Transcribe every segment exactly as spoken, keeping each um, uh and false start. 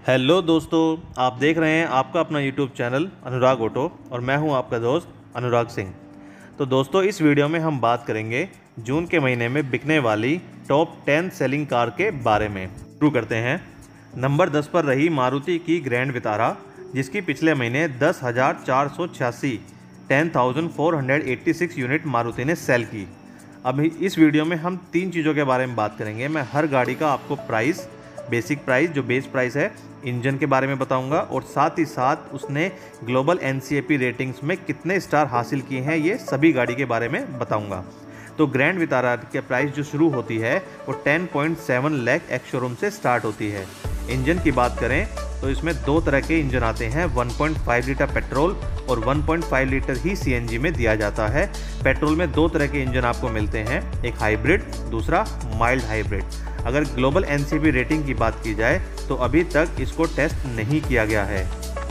Hello दोस्तों, आप देख रहे हैं आपका अपना यूट्यूब चैनल अनुराग ऑटो और मैं हूं आपका दोस्त अनुराग सिंह। तो दोस्तों, इस वीडियो में हम बात करेंगे जून के महीने में बिकने वाली टॉप टेन सेलिंग कार के बारे में। शुरू करते हैं। नंबर दस पर रही मारुति की ग्रैंड विटारा, जिसकी पिछले महीने दस हज़ार चार सौ छियासी ten thousand four hundred eighty six unit Maruti ने सेल की। अभी इस वीडियो में हम तीन चीज़ों के बारे में बात करेंगे। मैं हर गाड़ी का आपको प्राइस, बेसिक प्राइस जो बेस प्राइस है, इंजन के बारे में बताऊंगा और साथ ही साथ उसने global N C A P ratings में कितने स्टार हासिल किए हैं, ये सभी गाड़ी के बारे में बताऊंगा। तो ग्रैंड विटारा के प्राइस जो शुरू होती है वो ten point seven lakh ex showroom से स्टार्ट होती है। इंजन की बात करें तो इसमें दो तरह के इंजन आते हैं, one point five litre petrol और वन पॉइंट फाइव लीटर ही सी एन जी में दिया जाता है। पेट्रोल में दो तरह के इंजन आपको मिलते हैं, एक हाइब्रिड, दूसरा माइल्ड हाइब्रिड। अगर global N C A P rating की बात की जाए तो अभी तक इसको टेस्ट नहीं किया गया है।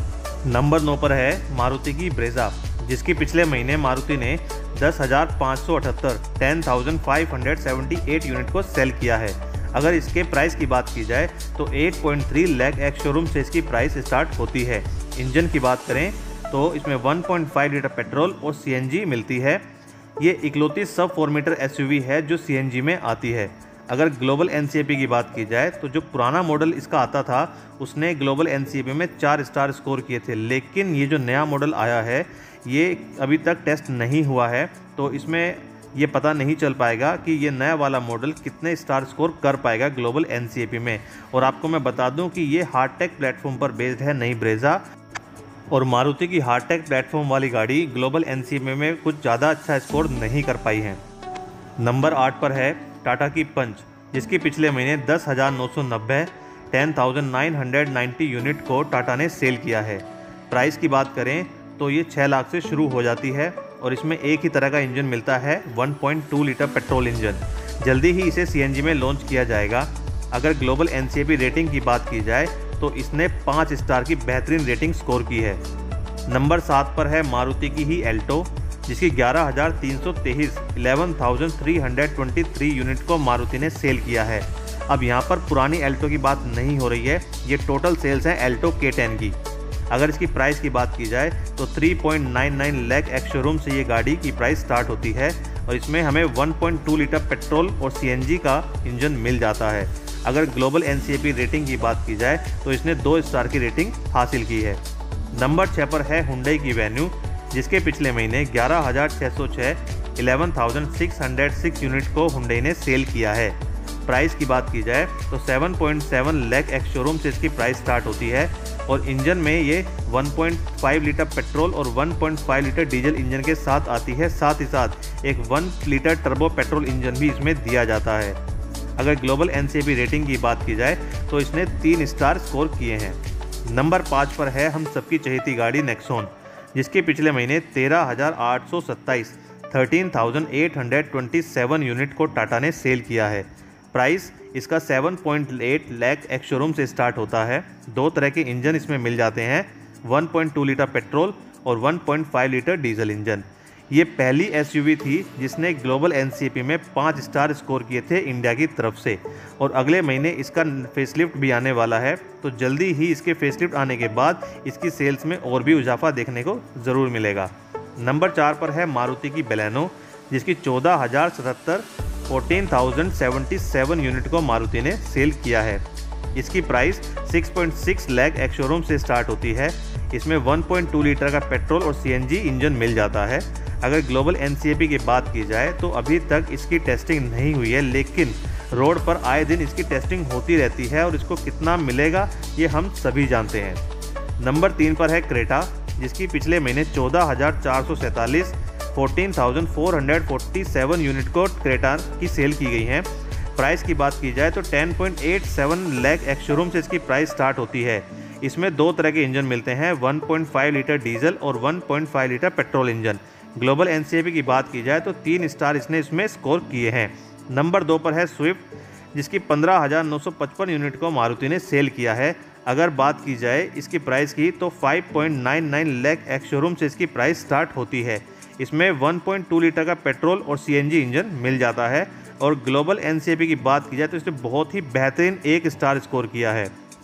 नंबर नौ पर है मारुति की ब्रेजा, जिसकी पिछले महीने मारुति ने दस हज़ार पाँच सौ अठहत्तर ten thousand five hundred seventy eight unit को सेल किया है। अगर इसके प्राइस की बात की जाए तो आठ पॉइंट तीन लाख एक्स शोरूम से इसकी प्राइस स्टार्ट होती है। इंजन की बात करें तो इसमें one point five litre petrol और सी एन जी मिलती है। ये इकलौती sub four metre S U V है जो सी एन जी में आती है। अगर global N C A P की बात की जाए तो जो पुराना मॉडल इसका आता था उसने global N C A P में चार स्टार स्कोर किए थे, लेकिन ये जो नया मॉडल आया है ये अभी तक टेस्ट नहीं हुआ है, तो इसमें ये पता नहीं चल पाएगा कि ये नया वाला मॉडल कितने स्टार स्कोर कर पाएगा global N C A P में। और आपको मैं बता दूं कि ये हार्टेक प्लेटफॉर्म पर बेस्ड है, नई ब्रेजा। और मारुति की हार्टेक प्लेटफॉर्म वाली गाड़ी global N C A P में कुछ ज़्यादा अच्छा स्कोर नहीं कर पाई है। नंबर आठ पर है टाटा की पंच, जिसकी पिछले महीने दस हज़ार नौ सौ नब्बे ten thousand nine hundred ninety unit को टाटा ने सेल किया है। प्राइस की बात करें तो ये छः लाख से शुरू हो जाती है और इसमें एक ही तरह का इंजन मिलता है, one point two litre petrol engine. जल्दी ही इसे सी एन जी में लॉन्च किया जाएगा। अगर global N C A P rating की बात की जाए तो इसने पाँच स्टार की बेहतरीन रेटिंग स्कोर की है। नंबर सात पर है मारुति की ही एल्टो, जिसकी ग्यारह हज़ार तीन सौ तेईस eleven thousand three hundred twenty three unit को मारुति ने सेल किया है। अब यहाँ पर पुरानी एल्टो की बात नहीं हो रही है, ये टोटल सेल्स हैं एल्टो के टेन की। अगर इसकी प्राइस की बात की जाए तो three point nine nine lakh ex showroom से ये गाड़ी की प्राइस स्टार्ट होती है और इसमें हमें one point two litre petrol और सी एन जी का इंजन मिल जाता है। अगर global N C A P rating की बात की जाए तो इसने दो स्टार की रेटिंग हासिल की है। नंबर छः पर है हुंडई की वेन्यू, जिसके पिछले महीने ग्यारह हज़ार छः सौ छः eleven thousand six hundred six unit को हुंडई ने सेल किया है। प्राइस की बात की जाए तो seven point seven lakh ex showroom से इसकी प्राइस स्टार्ट होती है और इंजन में ये one point five litre petrol और one point five litre diesel engine के साथ आती है। साथ ही साथ एक one litre turbo petrol engine भी इसमें दिया जाता है। अगर global N C A P rating की बात की जाए तो इसने तीन स्टार स्कोर किए हैं। नंबर पाँच पर है हम सबकी चहेती गाड़ी नेक्सॉन, जिसके पिछले महीने तेरह हज़ार आठ सौ सत्ताईस thirteen thousand eight hundred twenty seven unit को टाटा ने सेल किया है। प्राइस इसका seven point eight lakh ex showroom से स्टार्ट होता है। दो तरह के इंजन इसमें मिल जाते हैं, one point two litre petrol और one point five litre diesel engine. ये पहली एस यू वी थी जिसने global N C A P में पाँच स्टार स्कोर किए थे इंडिया की तरफ से और अगले महीने इसका फेसलिफ्ट भी आने वाला है, तो जल्दी ही इसके फेसलिफ्ट आने के बाद इसकी सेल्स में और भी इजाफा देखने को ज़रूर मिलेगा। नंबर चार पर है मारुति की बेलेनो, जिसकी चौदह हज़ार सतहत्तर fourteen thousand seventy seven unit को मारुति ने सेल किया है। इसकी price six point six lakh ex showroom से स्टार्ट होती है। इसमें वन पॉइंट टू लीटर का पेट्रोल और सी एन जी इंजन मिल जाता है। अगर global N C A P की बात की जाए तो अभी तक इसकी टेस्टिंग नहीं हुई है, लेकिन रोड पर आए दिन इसकी टेस्टिंग होती रहती है और इसको कितना मिलेगा ये हम सभी जानते हैं। नंबर तीन पर है क्रेटा, जिसकी पिछले महीने चौदह हज़ार चार सौ सैंतालीस fourteen thousand four hundred forty seven unit को क्रेटा की सेल की गई है। प्राइस की बात की जाए तो ten point eight seven lakh ex showroom से इसकी प्राइस स्टार्ट होती है। इसमें दो तरह के इंजन मिलते हैं, one point five litre diesel और one point five litre petrol engine. Global N C A P की बात की जाए तो तीन स्टार इसने इसमें स्कोर किए हैं। नंबर दो पर है स्विफ्ट, जिसकी पंद्रह हज़ार नौ सौ पचपन यूनिट को मारुति ने सेल किया है। अगर बात की जाए इसकी प्राइस की तो five point nine nine lakh ex showroom से इसकी प्राइस स्टार्ट होती है। इसमें वन पॉइंट टू लीटर का पेट्रोल और सी एन जी इंजन मिल जाता है और global N C A P की बात की जाए तो इसने बहुत ही बेहतरीन एक स्टार स्कोर किया है।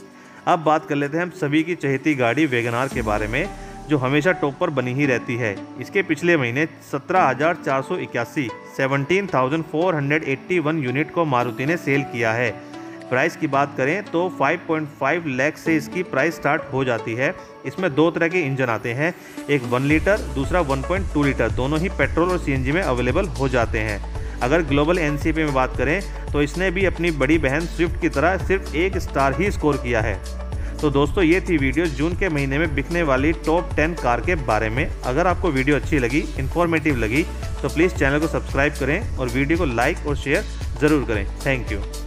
अब बात कर लेते हैं हम सभी की चहेती गाड़ी वैगन आर के बारे में, जो हमेशा टॉप पर बनी ही रहती है। इसके पिछले महीने सत्रह हज़ार चार सौ इक्यासी सत्रह हज़ार चार सौ इक्यासी यूनिट को मारुति ने सेल किया है। प्राइस की बात करें तो पाँच पॉइंट पाँच लाख से इसकी प्राइस स्टार्ट हो जाती है। इसमें दो तरह के इंजन आते हैं, एक वन लीटर, दूसरा वन पॉइंट टू लीटर, दोनों ही पेट्रोल और सीएनजी में अवेलेबल हो जाते हैं। अगर ग्लोबल एनसीपी में बात करें तो इसने भी अपनी बड़ी बहन स्विफ्ट की तरह सिर्फ एक स्टार ही स्कोर किया है। तो दोस्तों ये थी वीडियो जून के महीने में बिकने वाली टॉप टेन कार के बारे में। अगर आपको वीडियो अच्छी लगी, इन्फॉर्मेटिव लगी तो प्लीज़ चैनल को सब्सक्राइब करें और वीडियो को लाइक और शेयर ज़रूर करें। Thank you.